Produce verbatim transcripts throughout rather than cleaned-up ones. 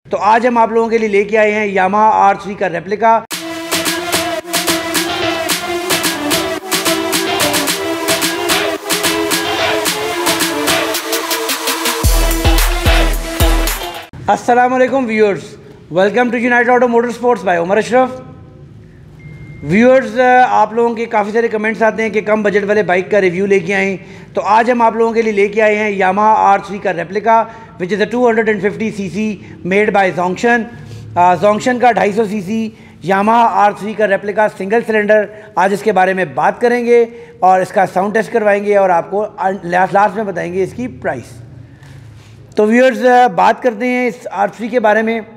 तो आज हम आप लोगों के लिए लेके आए हैं यामाहा आर थ्री का रेप्लिका। अस्सलाम वालेकुम viewers, welcome to United Auto Motor Sports by Umar Ashraf. Viewers, आप लोगों के काफ़ी सारे कमेंट्स आते हैं कि कम बजट वाले बाइक का रिव्यू लेके आएँ, तो आज हम आप लोगों के लिए लेके आए हैं यामाहा आर थ्री का replica which is a two hundred fifty C C made by Zongshen. Zongshen का ढाई सौ C C Yamaha R three का रेप्लिका सिंगल सिलेंडर। आज इसके बारे में बात करेंगे और इसका साउंड टेस्ट करवाएंगे और आपको लास्ट लास्ट में बताएंगे इसकी प्राइस। तो व्यूअर्स, बात करते हैं इस आर थ्री के बारे में।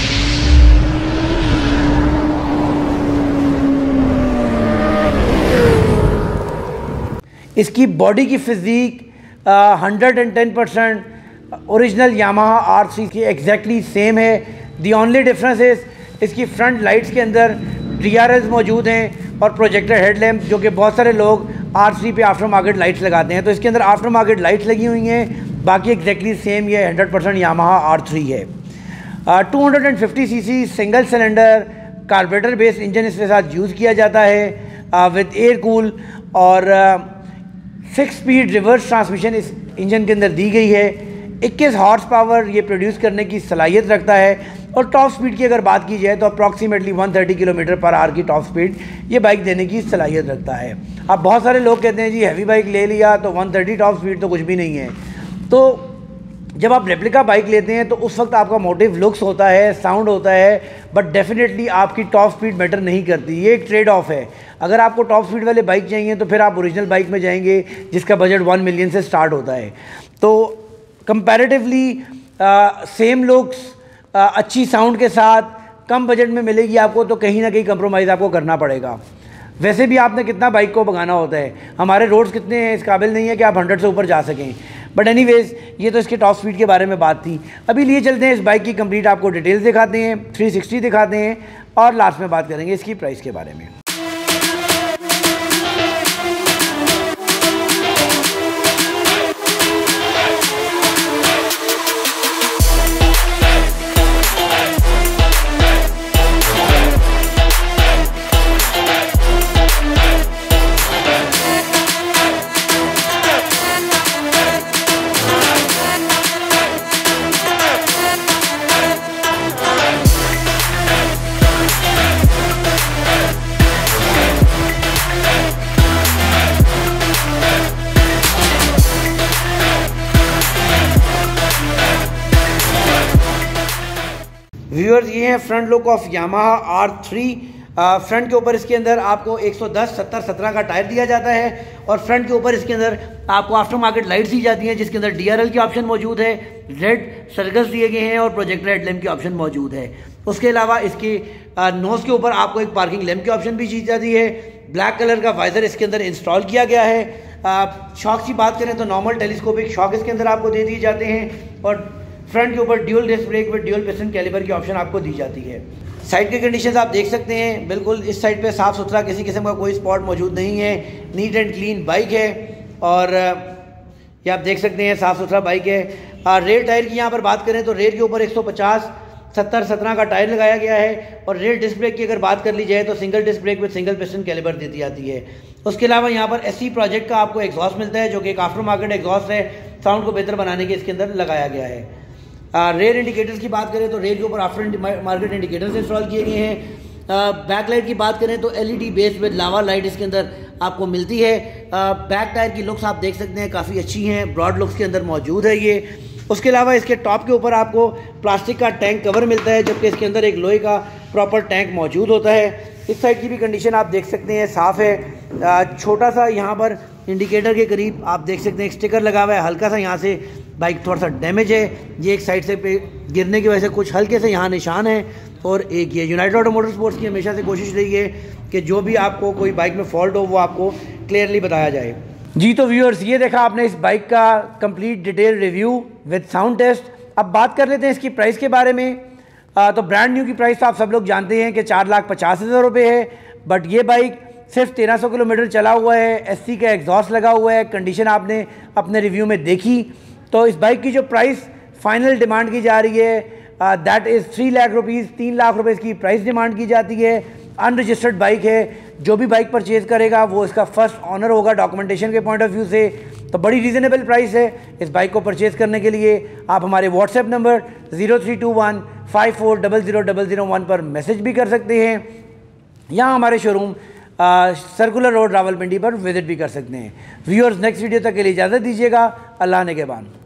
इसकी बॉडी की physique hundred and ten percent original Yamaha R three की एग्जैक्टली सेम है। दी ओनली डिफरेंस इज इसकी फ्रंट लाइट्स के अंदर डी आर एल्स मौजूद हैं और प्रोजेक्टर हेडलैम्प, जो कि बहुत सारे लोग आर थ्री पे आफ्टर मार्केट लाइट्स लगाते हैं, तो इसके अंदर आफ्टर मार्केट लाइट्स लगी हुई हैं। बाकी एग्जैक्टली सेम ये hundred percent Yamaha R three है। Two hundred fifty C C single cylinder carburetor based engine इसके साथ यूज़ किया जाता है विद एयर कूल, और सिक्स स्पीड रिवर्स ट्रांसमिशन इस इंजन के अंदर दी गई है। इक्कीस हॉर्स पावर ये प्रोड्यूस करने की सलाहियत रखता है, और टॉप स्पीड की अगर बात की जाए तो approximately one thirty kilometer per hour की टॉप स्पीड ये बाइक देने की सलाहियत रखता है। अब बहुत सारे लोग कहते हैं जी हैवी बाइक ले लिया तो वन थर्टी टॉप स्पीड तो कुछ भी नहीं है। तो जब आप रेप्लिका बाइक लेते हैं तो उस वक्त आपका मोटिव लुक्स होता है, साउंड होता है, बट डेफिनेटली आपकी टॉप स्पीड मैटर नहीं करती। ये एक ट्रेड ऑफ है। अगर आपको टॉप स्पीड वाले बाइक चाहिए तो फिर आप ओरिजिनल बाइक में जाएंगे जिसका बजट वन मिलियन से स्टार्ट होता है। तो कंपैरेटिवली सेम लुक्स, अच्छी साउंड के साथ कम बजट में मिलेगी आपको, तो कहीं ना कहीं कंप्रोमाइज़ आपको करना पड़ेगा। वैसे भी आपने कितना बाइक को भगाना होता है, हमारे रोड्स कितने हैं इस काबिल नहीं है कि आप हंड्रेड से ऊपर जा सकें। बट एनीवेज, ये तो इसके टॉप स्पीड के बारे में बात थी। अभी लिए चलते हैं इस बाइक की कंप्लीट आपको डिटेल्स दिखाते हैं, थ्री सिक्सटी दिखाते हैं, और लास्ट में बात करेंगे इसकी प्राइस के बारे में। व्यूअर्स, ये है front look of Yamaha R three. Front के ऊपर इसके अंदर आपको एक सौ दस सत्तर सत्रह का टायर दिया जाता है, और फ्रंट के ऊपर इसके अंदर आपको आफ्टर मार्केट लाइट्स दी जाती हैं जिसके अंदर डी आर एल की ऑप्शन मौजूद है, रेड सर्कल्स दिए गए हैं और प्रोजेक्टर हेडलैम्प की ऑप्शन मौजूद है। उसके अलावा इसके नोज के ऊपर आपको एक पार्किंग लैम्प की ऑप्शन भी दी जाती है। ब्लैक कलर का वाइजर इसके अंदर इंस्टॉल किया गया है। शॉक की बात करें तो नॉर्मल टेलीस्कोपिक शॉक इसके अंदर आपको दे दिए जाते हैं, और फ्रंट के ऊपर dual disc brake with dual piston caliper की ऑप्शन आपको दी जाती है। साइड के कंडीशंस आप देख सकते हैं, बिल्कुल इस साइड पे साफ़ सुथरा, किसी किस्म का कोई स्पॉट मौजूद नहीं है। नीट एंड क्लीन बाइक है, और ये आप देख सकते हैं साफ़ सुथरा बाइक है। रेयर टायर की यहाँ पर बात करें तो रेयर के ऊपर एक सौ पचास सत्तर सत्रह का टायर लगाया गया है, और रेयर डिस्क ब्रेक की अगर बात कर ली जाए तो single disc brake with single piston caliper दी जाती है। उसके अलावा यहाँ पर एस सी प्रोजेक्ट का आपको एग्जॉस्ट मिलता है, जो कि एक आफ्टर मार्केट एग्जॉस्ट है। साउंड को बेहतर बनाने के इसके अंदर लगाया गया है। रेयर इंडिकेटर्स की बात करें तो रेयर के ऊपर आफ्टर मार्केट इंडिकेटर्स इंस्टॉल किए गए हैं। बैक लाइट की बात करें तो LED base with lava light इसके अंदर आपको मिलती है। बैक टायर की लुक्स आप देख सकते हैं काफ़ी अच्छी हैं, ब्रॉड लुक्स के अंदर मौजूद है ये। उसके अलावा इसके टॉप के ऊपर आपको प्लास्टिक का टैंक कवर मिलता है, जबकि इसके अंदर एक लोहे का प्रॉपर टैंक मौजूद होता है। इस साइड की भी कंडीशन आप देख सकते हैं साफ़ है। छोटा सा यहाँ पर इंडिकेटर के करीब आप देख सकते हैं एक स्टिकर लगा हुआ है, हल्का सा यहाँ से बाइक थोड़ा सा डैमेज है, ये एक साइड से पे गिरने की वजह से कुछ हल्के से यहाँ निशान है। और एक ये यूनाइटेड ऑटो मोटर स्पोर्ट्स की हमेशा से कोशिश रही है कि जो भी आपको कोई बाइक में फॉल्ट हो वो आपको क्लियरली बताया जाए। जी तो व्यूअर्स, ये देखा आपने इस बाइक का complete detail review with sound test. अब बात कर लेते हैं इसकी प्राइस के बारे में। आ, तो ब्रांड न्यू की प्राइस तो आप सब लोग जानते हैं कि चार लाख पचास हज़ार रुपये है, बट ये बाइक सिर्फ तेरह सौ किलोमीटर चला हुआ है, एससी का एग्जॉस्ट लगा हुआ है, कंडीशन आपने अपने रिव्यू में देखी। तो इस बाइक की जो प्राइस फाइनल डिमांड की जा रही है that is three lakh rupees, तीन लाख रुपए इसकी प्राइस डिमांड की जाती है। अनरजिस्टर्ड बाइक है, जो भी बाइक परचेज़ करेगा वो इसका फर्स्ट ऑनर होगा डॉक्यूमेंटेशन के पॉइंट ऑफ व्यू से। तो बड़ी रीज़नेबल प्राइस है इस बाइक को परचेज़ करने के लिए। आप हमारे WhatsApp number zero three two one five four double zero double zero one पर मैसेज भी कर सकते हैं, या हमारे शोरूम सर्कुलर रोड रावलपिंडी पर विजिट भी कर सकते हैं। व्यूअर्स, नेक्स्ट वीडियो तक के लिए इजाज़त दीजिएगा। अल्लाह ने के बाद।